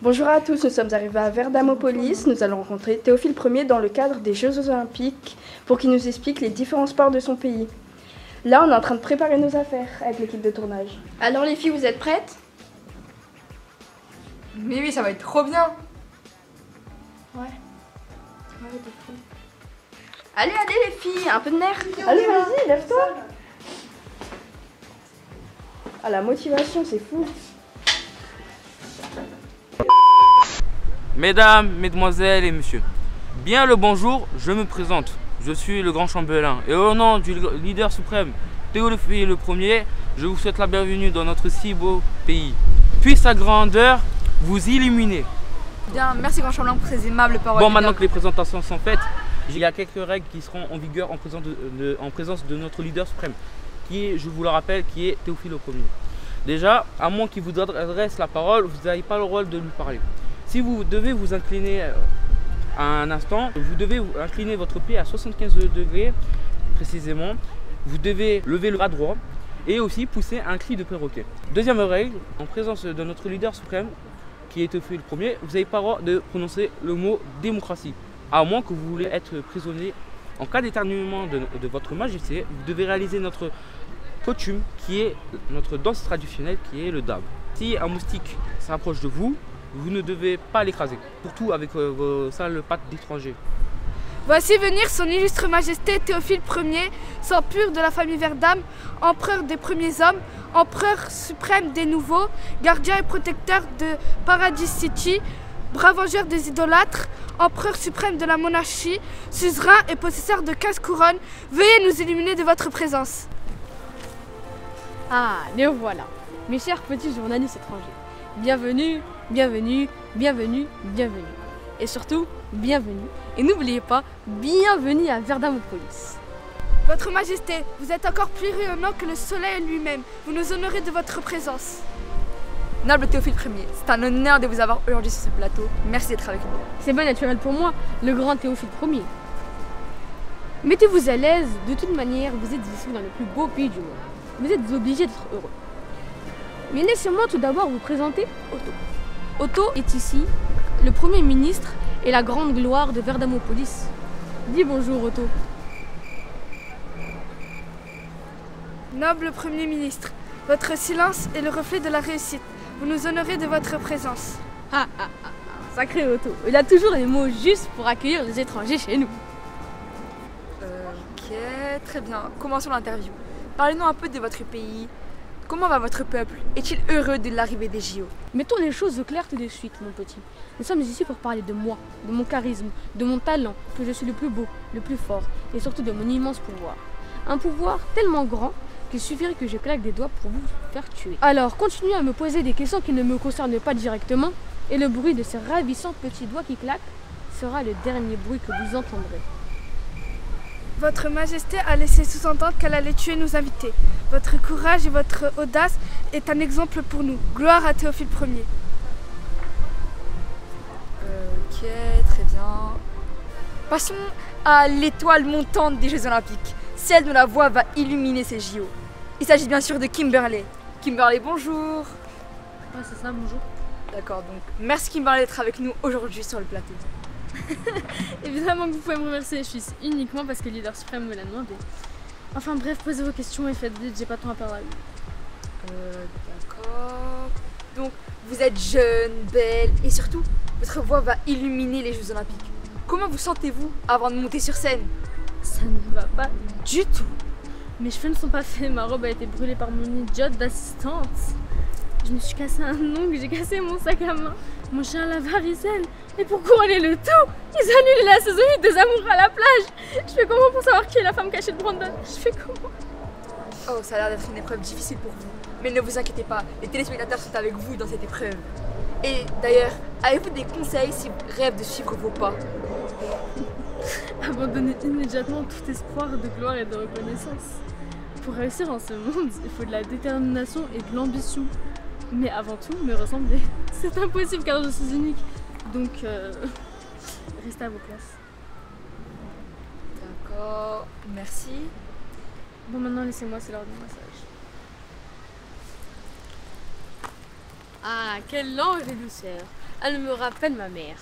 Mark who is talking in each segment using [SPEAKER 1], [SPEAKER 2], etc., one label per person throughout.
[SPEAKER 1] Bonjour à tous, nous sommes arrivés à Verdamopolis. Nous allons rencontrer Théophile Ier dans le cadre des Jeux Olympiques pour qu'il nous explique les différents sports de son pays. Là, on est en train de préparer nos affaires avec l'équipe de tournage. Alors les filles, vous êtes prêtes?
[SPEAKER 2] Mais oui, ça va être trop bien.
[SPEAKER 1] Ouais, t'es fou. Allez les filles, un peu de nerfs. Allez, vas-y, lève-toi. Ah, la motivation, c'est fou.
[SPEAKER 3] Mesdames, mesdemoiselles et messieurs, bien le bonjour, je me présente. Je suis le grand chambellan et au nom du leader suprême, Théophile Ier, je vous souhaite la bienvenue dans notre si beau pays. Puisse sa grandeur vous illuminer.
[SPEAKER 2] Bien, merci grand chambellan pour ces aimables paroles.
[SPEAKER 3] Bon, maintenant que les présentations sont faites, il y a quelques règles qui seront en vigueur en présence de notre leader suprême, qui est, je vous le rappelle, qui est Théophile Ier. Déjà, à moins qu'il vous adresse la parole, vous n'avez pas le rôle de lui parler. Si vous devez vous incliner à un instant, vous devez incliner votre pied à 75 degrés précisément. Vous devez lever le bras droit et aussi pousser un cri de perroquet. Deuxième règle, en présence de notre leader suprême, qui est Théophile Ier, vous n'avez pas le droit de prononcer le mot démocratie, à moins que vous voulez être prisonnier. En cas d'éternuement de votre majesté, vous devez réaliser notre coutume, qui est notre danse traditionnelle, qui est le dab. Si un moustique s'approche de vous, vous ne devez pas l'écraser, surtout avec vos sales pattes d'étrangers.
[SPEAKER 4] Voici venir son illustre majesté Théophile Ier, sang pur de la famille Verdam, empereur des premiers hommes, empereur suprême des nouveaux, gardien et protecteur de Paradis City, bras vengeur des idolâtres, empereur suprême de la monarchie, suzerain et possesseur de 15 couronnes, veuillez nous illuminer de votre présence.
[SPEAKER 5] Ah, les voilà, mes chers petits journalistes étrangers. Bienvenue, bienvenue, bienvenue, bienvenue. Et surtout, bienvenue. Et n'oubliez pas, bienvenue à Verdamopolis.
[SPEAKER 4] Votre Majesté, vous êtes encore plus rayonnant que le soleil lui-même. Vous nous honorez de votre présence.
[SPEAKER 2] Noble Théophile Ier, c'est un honneur de vous avoir aujourd'hui sur ce plateau. Merci d'être avec nous.
[SPEAKER 5] C'est bien naturel pour moi, le grand Théophile Ier. Mettez-vous à l'aise, de toute manière, vous êtes ici dans le plus beau pays du monde. Vous êtes obligés d'être heureux. Mais laissez-moi tout d'abord vous présenter Otto. Otto est ici le Premier ministre et la grande gloire de Verdamopolis. Dis bonjour Otto.
[SPEAKER 4] Noble Premier ministre, votre silence est le reflet de la réussite. Vous nous honorez de votre présence.
[SPEAKER 5] Sacré Otto, il a toujours les mots justes pour accueillir les étrangers chez nous.
[SPEAKER 2] Ok, très bien. Commençons l'interview. Parlez-nous un peu de votre pays. Comment va votre peuple? Est-il heureux de l'arrivée des JO?
[SPEAKER 5] Mettons les choses au clair tout de suite, mon petit. Nous sommes ici pour parler de moi, de mon charisme, de mon talent, que je suis le plus beau, le plus fort, et surtout de mon immense pouvoir. Un pouvoir tellement grand qu'il suffirait que je claque des doigts pour vous faire tuer. Alors, continuez à me poser des questions qui ne me concernent pas directement, et le bruit de ces ravissants petits doigts qui claquent sera le dernier bruit que vous entendrez.
[SPEAKER 4] Votre Majesté a laissé sous-entendre qu'elle allait tuer nos invités. Votre courage et votre audace est un exemple pour nous. Gloire à Théophile Ier.
[SPEAKER 2] Ok, très bien. Passons à l'étoile montante des Jeux Olympiques. Celle dont la voix va illuminer ces JO. Il s'agit bien sûr de Kimberley. Kimberley, bonjour.
[SPEAKER 5] Ah, c'est ça, bonjour.
[SPEAKER 2] D'accord, donc merci Kimberley d'être avec nous aujourd'hui sur le plateau.
[SPEAKER 5] Évidemment que vous pouvez me remercier, je suis ici uniquement parce que le leader suprême me l'a demandé. Enfin bref, posez vos questions et faites vite, j'ai pas de temps à perdre.
[SPEAKER 2] D'accord. Donc vous êtes jeune, belle et surtout votre voix va illuminer les Jeux Olympiques. Comment vous sentez-vous avant de monter sur scène?
[SPEAKER 5] Ça ne va pas du tout. Mes cheveux ne sont pas faits, ma robe a été brûlée par mon idiot d'assistante. Je me suis cassé un ongle, j'ai cassé mon sac à main. Mon chien a la varicelle. Et pour couronner le tout, ils annulent la saison 8 des amours à la plage. Je fais comment pour savoir qui est la femme cachée de Brandon? Je fais comment?
[SPEAKER 2] Oh, ça a l'air d'être une épreuve difficile pour vous. Mais ne vous inquiétez pas, les téléspectateurs sont avec vous dans cette épreuve. Et d'ailleurs, avez-vous des conseils si vous rêvez de suivre vos pas?
[SPEAKER 5] Abandonnez immédiatement tout espoir de gloire et de reconnaissance. Pour réussir en ce monde, il faut de la détermination et de l'ambition. Mais avant tout, me ressembler. C'est impossible car je suis unique. Donc, restez à vos places.
[SPEAKER 2] D'accord, merci.
[SPEAKER 5] Bon, maintenant, laissez-moi, c'est l'heure du massage. Ah, quel ange et douceur. Elle me rappelle ma mère.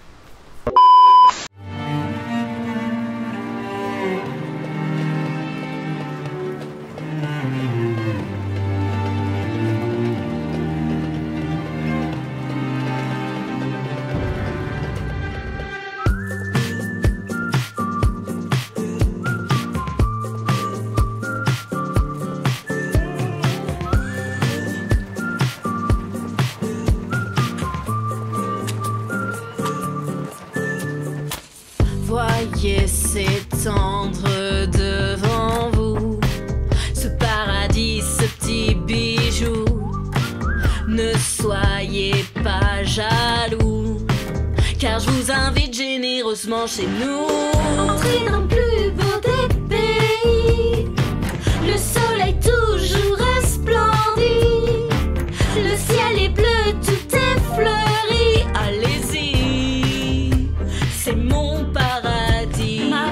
[SPEAKER 6] Voyez s'étendre devant vous ce paradis, ce petit bijou. Ne soyez pas jaloux, car je vous invite généreusement chez nous. Entrez dans le plus beau des pays, le soleil toujours resplendit, le ciel est bleu, tout est fleuri. Allez-y, c'est mon paradis, ma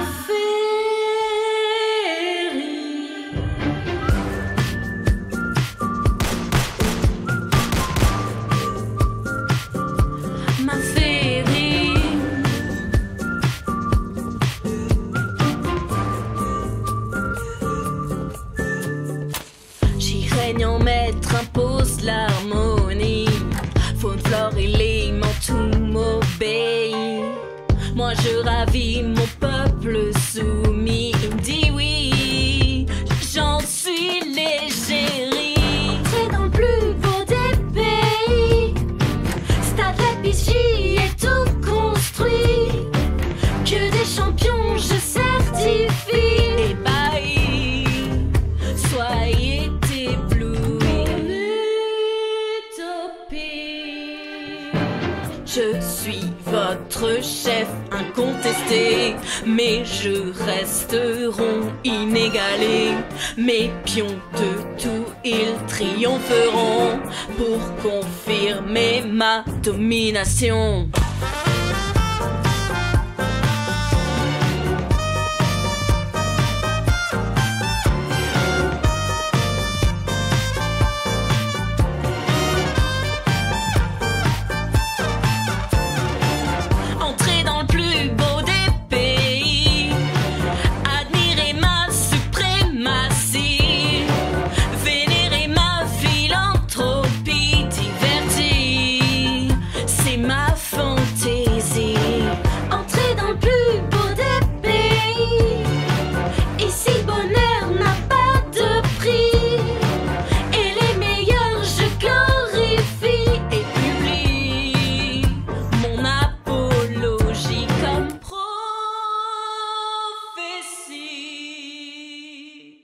[SPEAKER 6] féerie. Ma féerie. J'y règne en maître, impose l'harmonie. Faune, flore et légumes, tout m'obéit. Moi je ravis mon peuple soumis. Il me dit oui, j'en suis l'égérie. Entrez dans le plus beau des pays, stade Lapigie est tout construit. Que des champions je certifie. Ébahi, soyez éblouis. Utopie. Je suis votre chef incontesté, mes jeux resteront inégalés. Mes pions de tout, ils triompheront pour confirmer ma domination. Entrez dans le plus beau des pays, admirez ma suprématie, vénérez ma philanthropie divertie, c'est ma fantaisie. Entrez dans le plus beau des pays, ici le bonheur n'a pas de prix, et les meilleurs je glorifie et publie mon apologie comme prophétie.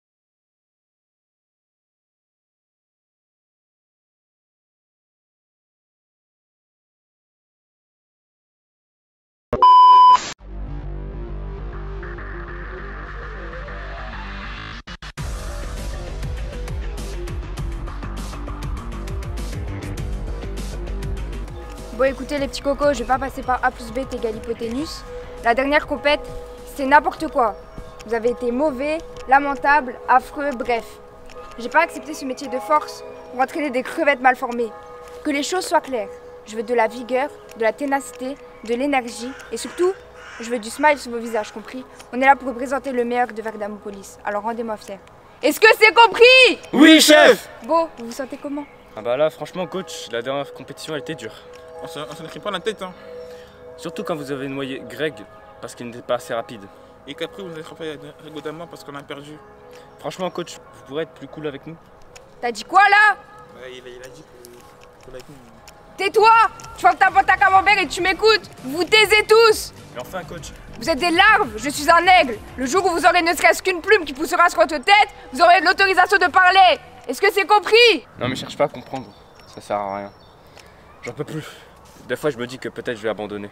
[SPEAKER 2] Bon, écoutez les petits cocos, je vais pas passer par A plus B égale hypoténuse. La dernière compète, c'est n'importe quoi. Vous avez été mauvais, lamentable, affreux, bref. J'ai pas accepté ce métier de force pour entraîner des crevettes mal formées. Que les choses soient claires. Je veux de la vigueur, de la ténacité, de l'énergie et surtout, je veux du smile sur vos visages, compris? On est là pour représenter le meilleur de Verdamopolis, alors rendez-moi fier. Est-ce que c'est compris?
[SPEAKER 7] Oui, chef!
[SPEAKER 2] Bon, vous vous sentez comment?
[SPEAKER 7] Ah bah là, franchement, coach, la dernière compétition, elle était dure.
[SPEAKER 8] On s'en écrit pas la tête, hein.
[SPEAKER 7] Surtout quand vous avez noyé Greg parce qu'il n'était pas assez rapide.
[SPEAKER 8] Et qu'après vous avez frappé régulièrement parce qu'on a perdu.
[SPEAKER 7] Franchement, coach, vous pourrez être plus cool avec nous?
[SPEAKER 2] T'as dit quoi là?
[SPEAKER 8] Il a dit qu'on avec nous.
[SPEAKER 2] Tais-toi! Tu fermes ta boîte à camembert et tu m'écoutes! Vous taisez tous!
[SPEAKER 7] Mais enfin, coach,
[SPEAKER 2] Vous êtes des larves, je suis un aigle! Le jour où vous aurez ne serait-ce qu'une plume qui poussera sur votre tête, vous aurez l'autorisation de parler! Est-ce que c'est compris?
[SPEAKER 7] non mais cherche pas à comprendre, ça sert à rien. J'en peux plus. Des fois, je me dis que peut-être je vais abandonner.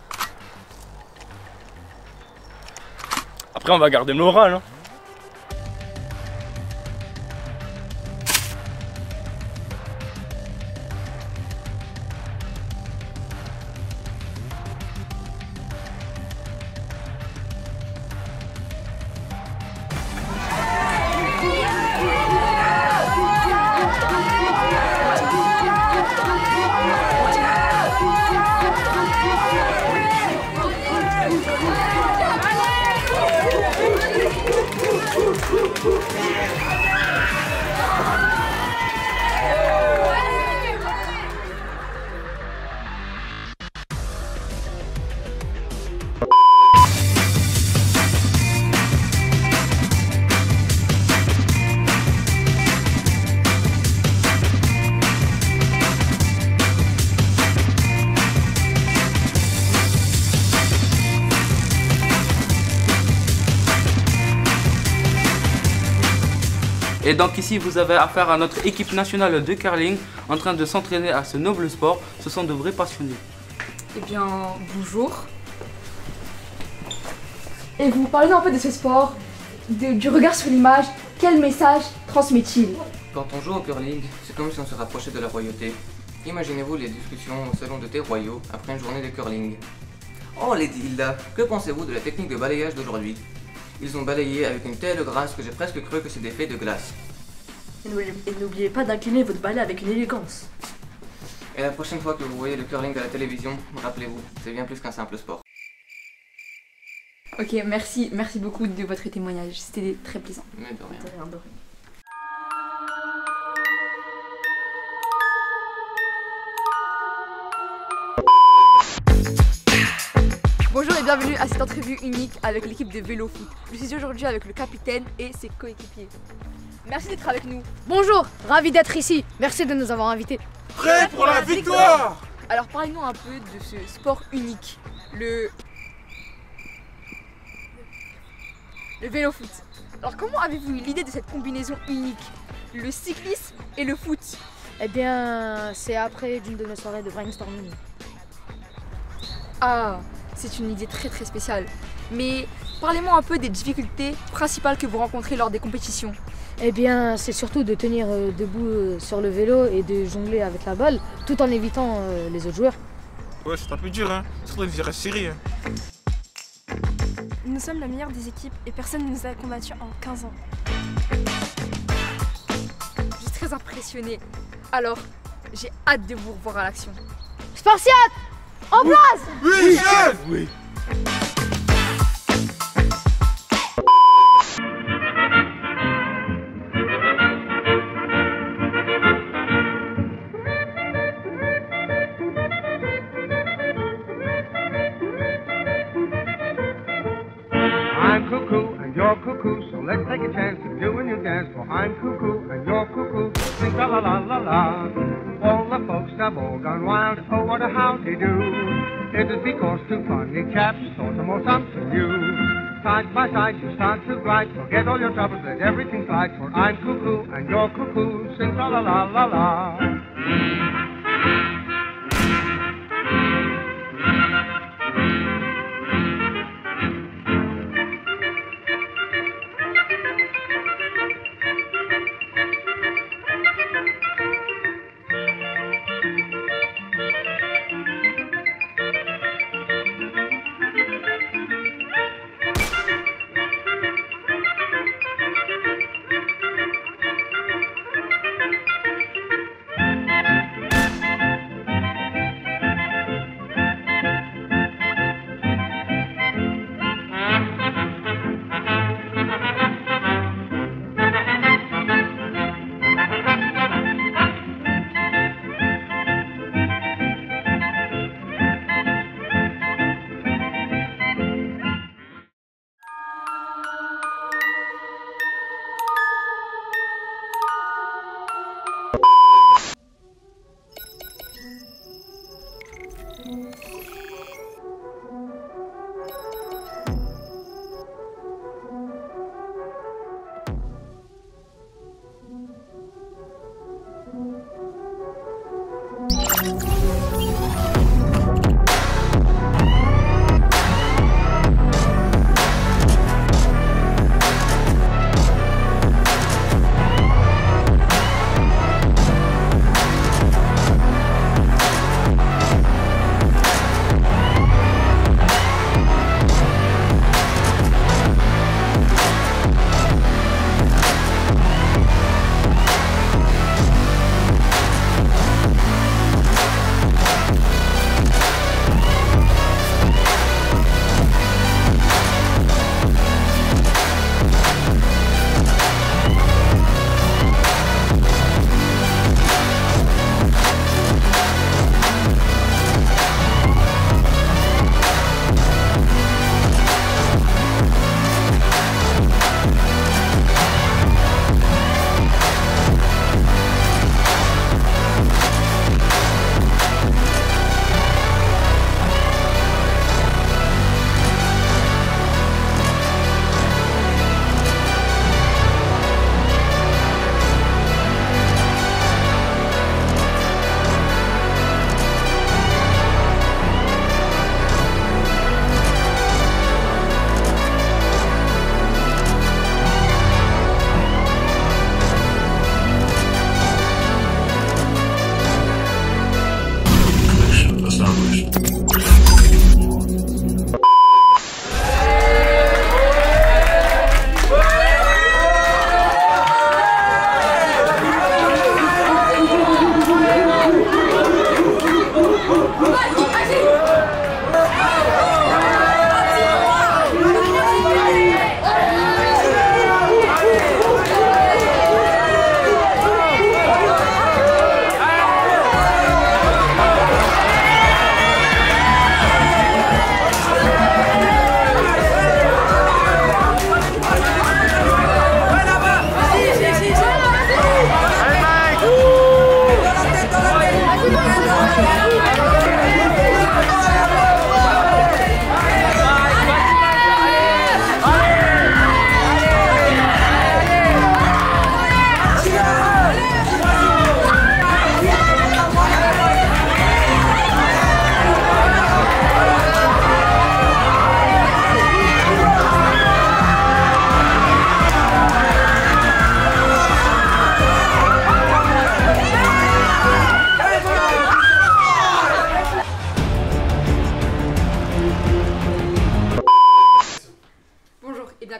[SPEAKER 7] Après, on va garder le moral, hein.
[SPEAKER 3] Et donc ici vous avez affaire à notre équipe nationale de curling en train de s'entraîner à ce noble sport. Ce sont de vrais passionnés.
[SPEAKER 2] Eh bien, bonjour. Et vous parlez un peu de ce sport, du regard sur l'image, quel message transmet-il?
[SPEAKER 9] Quand on joue au curling, c'est comme si on se rapprochait de la royauté. Imaginez-vous les discussions au salon de thé royaux après une journée de curling. Oh Lady Hilda, que pensez-vous de la technique de balayage d'aujourd'hui? Ils ont balayé avec une telle grâce que j'ai presque cru que c'était fait de glace.
[SPEAKER 10] Et n'oubliez pas d'incliner votre balai avec une élégance.
[SPEAKER 9] Et la prochaine fois que vous voyez le curling à la télévision, rappelez-vous, c'est bien plus qu'un simple sport.
[SPEAKER 2] Ok, merci beaucoup de votre témoignage, c'était très plaisant.
[SPEAKER 9] Mais de rien.
[SPEAKER 2] Bonjour et bienvenue à cette entrevue unique avec l'équipe de vélo foot. Je suis aujourd'hui avec le capitaine et ses coéquipiers. Merci d'être avec nous.
[SPEAKER 5] Bonjour, ravi d'être ici. Merci de nous avoir invités.
[SPEAKER 8] Prêt pour la victoire!
[SPEAKER 2] Alors parlez-nous un peu de ce sport unique, le vélo foot. Alors comment avez-vous eu l'idée de cette combinaison unique, le cyclisme et le foot?
[SPEAKER 5] Eh bien, c'est après d'une de nos soirées de brainstorming.
[SPEAKER 2] Ah, c'est une idée très très spéciale. Mais parlez-moi un peu des difficultés principales que vous rencontrez lors des compétitions.
[SPEAKER 5] Eh bien, c'est surtout de tenir debout sur le vélo et de jongler avec la balle, tout en évitant les autres joueurs.
[SPEAKER 8] Ouais, c'est un peu dur, hein. Surtout une virage série. Hein.
[SPEAKER 11] Nous sommes la meilleure des équipes et personne ne nous a combattus en 15 ans.
[SPEAKER 2] Je suis très impressionnée. Alors, j'ai hâte de vous revoir à l'action.
[SPEAKER 5] Spartiate, en place!
[SPEAKER 8] Oui, chef! Oui.
[SPEAKER 12] I'm cuckoo and you're cuckoo, so let's take a chance to do a new dance. For I'm cuckoo and you're cuckoo, sing la la la la la. All the folks have all gone wild, oh what a howdy do. It is because two funny chaps thought of more something new. Side by side you start to glide, forget all your troubles, let everything slide. For I'm cuckoo and you're cuckoo, sing la la la la la.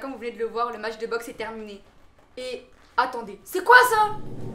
[SPEAKER 2] comme vous venez de le voir, le match de boxe est terminé. Et attendez, c'est quoi ça?